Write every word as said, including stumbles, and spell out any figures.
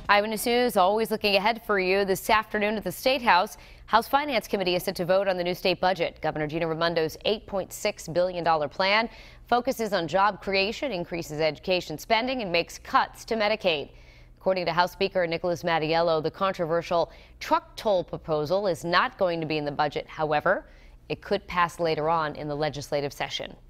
Eyewitness News always looking ahead for you. This afternoon at the State House, House Finance Committee is set to vote on the new state budget. Governor Gina Raimondo's eight point six billion dollars plan focuses on job creation, increases education spending, and makes cuts to Medicaid. According to House Speaker Nicholas Mattiello, the controversial truck toll proposal is not going to be in the budget. However, it could pass later on in the legislative session.